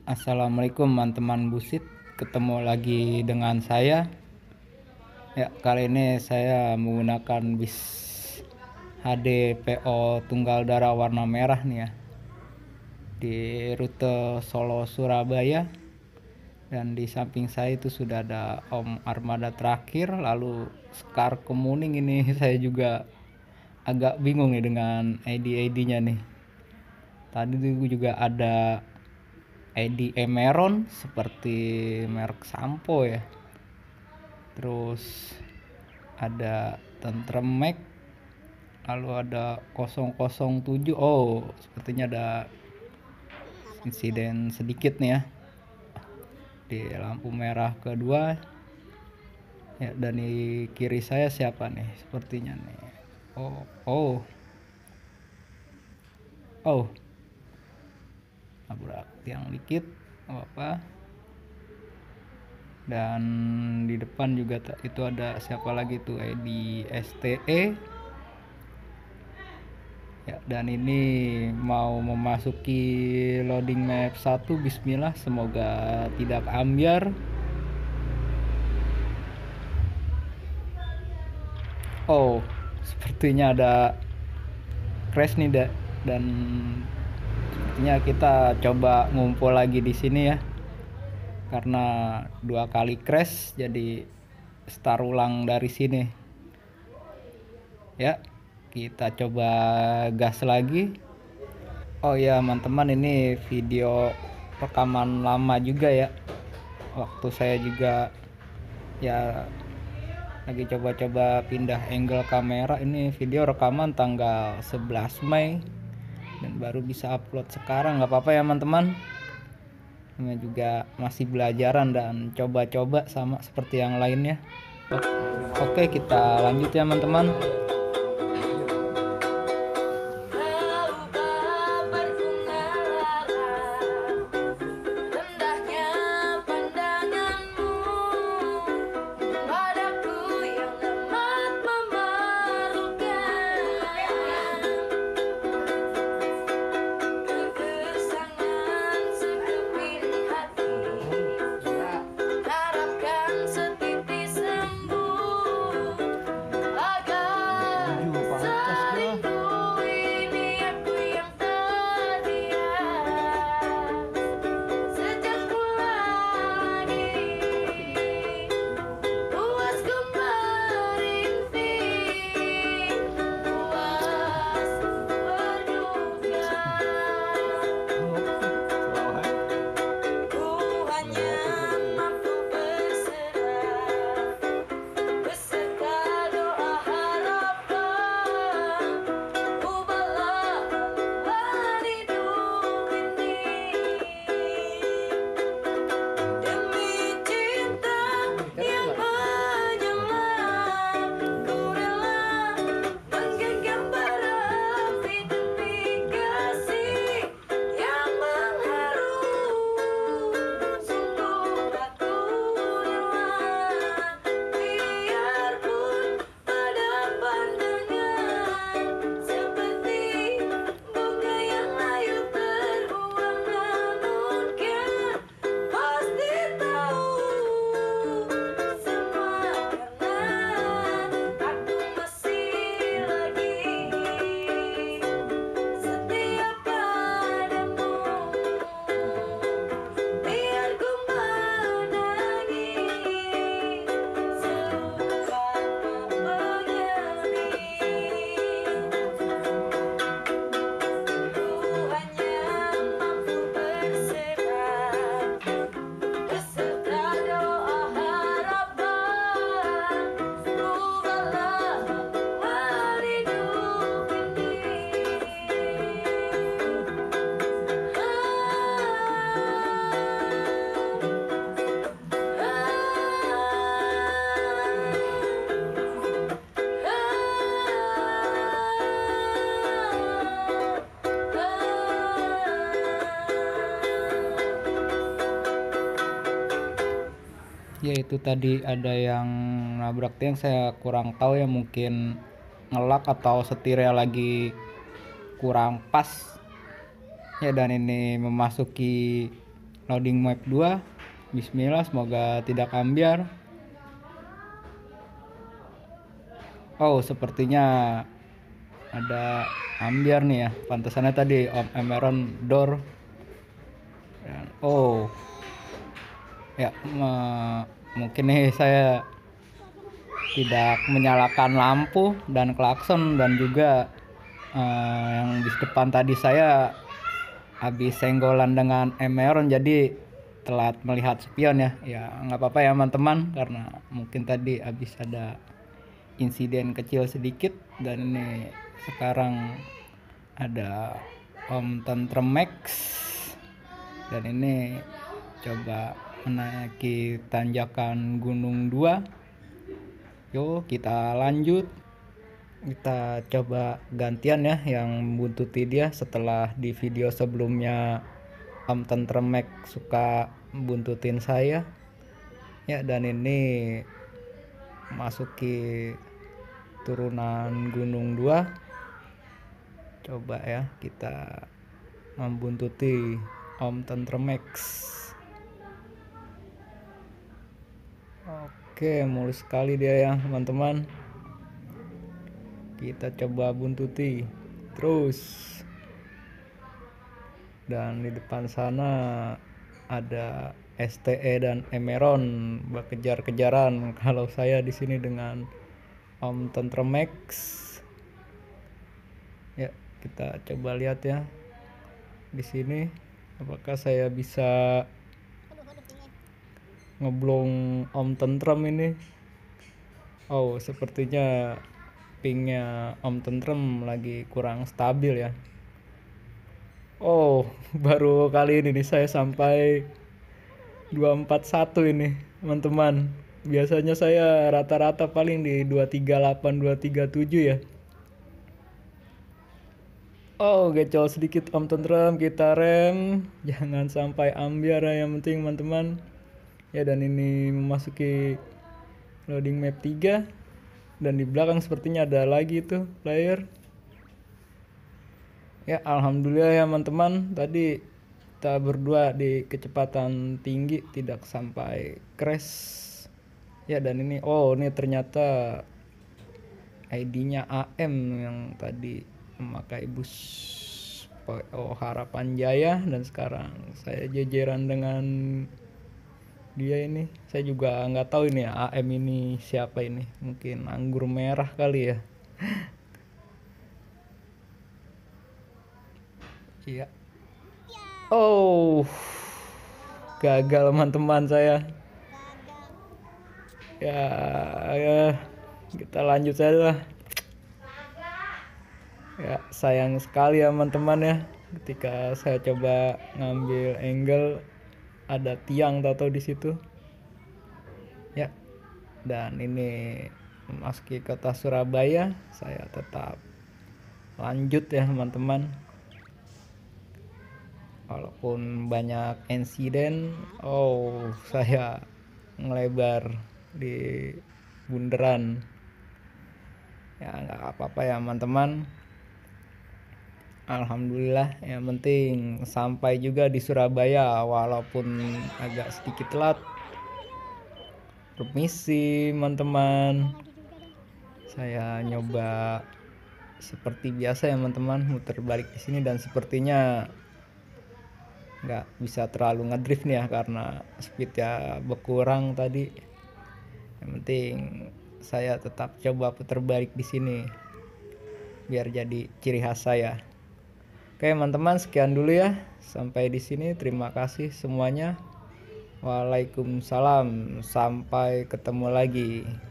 Assalamualaikum teman-teman Busit, ketemu lagi dengan saya. Ya, kali ini saya menggunakan bis HD PO Tunggal Dara warna merah nih ya, di rute Solo Surabaya. Dan di samping saya itu sudah ada Om Armada terakhir, lalu Scar Kemuning ini. Saya juga agak bingung nih dengan ID-nya nih. Tadi juga ada ID Emeron seperti merek sampo ya. Terus ada Tentrem Max, lalu ada 007. Oh, sepertinya ada insiden sedikit nih ya di lampu merah kedua ya. Dan di kiri saya siapa nih sepertinya nih? Oh, nabrak tiang dikit, apa. Dan di depan juga itu ada siapa lagi tuh, di STE ya. Dan ini mau memasuki loading map 1. Bismillah, semoga tidak ambiar. Oh, sepertinya ada crash nih dan sepertinya kita coba ngumpul lagi di sini ya, karena 2 kali crash, jadi start ulang dari sini ya. Kita coba gas lagi. Oh ya teman-teman, ini video rekaman lama juga ya, waktu saya juga ya lagi coba-coba pindah angle kamera. Ini video rekaman tanggal 11 Mei dan baru bisa upload sekarang. Nggak apa-apa ya teman-teman, ini juga masih belajaran dan coba-coba sama seperti yang lainnya. Oke, kita lanjut ya teman-teman. Ya, itu tadi ada yang nabrak tiang, saya kurang tahu ya, mungkin ngelak atau setirnya lagi kurang pas ya. Dan ini memasuki loading map 2. Bismillah, semoga tidak ambiar. Oh, sepertinya ada ambiar nih ya, pantesannya tadi Om Emeron door. Oh ya, mungkin nih saya tidak menyalakan lampu dan klakson, dan juga yang di depan tadi saya habis senggolan dengan Emeron, jadi telat melihat spion ya. Ya nggak apa-apa ya teman-teman, karena mungkin tadi habis ada insiden kecil sedikit. Dan ini sekarang ada Om Tentrem Max, dan ini coba menaiki tanjakan Gunung 2. Yuk kita lanjut, kita coba gantian ya yang buntuti dia. Setelah di video sebelumnya Om Tentrem Max suka buntutin saya ya, dan ini masuki turunan Gunung 2. Coba ya kita membuntuti Om Tentrem Max. Oke, mulus sekali dia ya teman-teman. Kita coba buntuti terus. Dan di depan sana ada STE dan Emeron berkejar-kejaran. Kalau saya di sini dengan Om Tentrem Max. Ya, kita coba lihat ya di sini apakah saya bisa ngeblong Om Tentrem ini. Oh, sepertinya pingnya Om Tentrem lagi kurang stabil ya. Oh, baru kali ini nih saya sampai 241 ini teman-teman. Biasanya saya rata-rata paling di 238 237 ya. Oh, gecol sedikit Om Tentrem, kita rem, jangan sampai ambiar ya, yang penting teman-teman. Ya, dan ini memasuki loading map 3, dan di belakang sepertinya ada lagi tuh player. Ya, alhamdulillah ya teman-teman, tadi kita berdua di kecepatan tinggi tidak sampai crash. Ya, dan ini ini ternyata ID-nya AM yang tadi memakai bus PO Harapan Jaya, dan sekarang saya jejeran dengan dia ini. Saya juga nggak tahu ini ya, AM ini siapa ini, mungkin anggur merah kali ya. Iya. Oh, gagal teman-teman saya. Ya, kita lanjut saja lah. Ya, sayang sekali ya teman-teman ya, ketika saya coba ngambil angle ada tiang tato di situ. Ya, dan ini memasuki kota Surabaya, saya tetap lanjut ya teman-teman. Walaupun banyak insiden, saya ngelebar di bundaran. Ya nggak apa-apa ya teman-teman. Alhamdulillah, yang penting sampai juga di Surabaya walaupun agak sedikit telat. Permisi teman-teman, saya nyoba seperti biasa ya teman-teman, muter balik di sini, dan sepertinya nggak bisa terlalu ngedrift nih ya karena speednya berkurang tadi. Yang penting saya tetap coba putar balik di sini biar jadi ciri khas saya. Oke teman-teman, sekian dulu ya. Sampai di sini, terima kasih semuanya. Waalaikumsalam, sampai ketemu lagi.